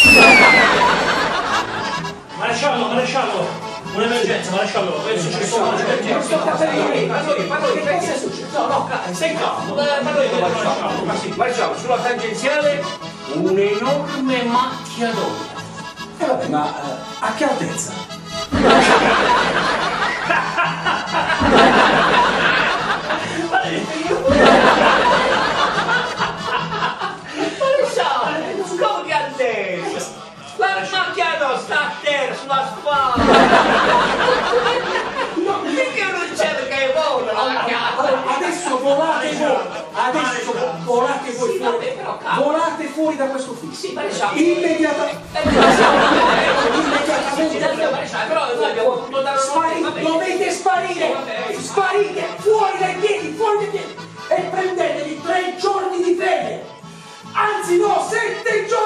Maresciallo, un'emergenza, maresciallo, è successo un'emergenza. Padrone, che cosa è successo? No, stai calmo. Maresciallo, sulla tangenziale un'enorme macchia d'olio. Vabbè, ma a che altezza? Come che ha detto? La macchia non sta a terra, sulla spalla! Perché non cerca i voli? Adesso volate voi! Adesso volate voi fuori! Volate fuori da questo ufficio! Sì, maresciallo! Immediatamente! Però noi abbiamo voluto dare Dovete sparire! Sparite! Fuori dai piedi! Fuori dai piedi! E prendetevi 3 giorni di ferie! Anzi no, 7 giorni!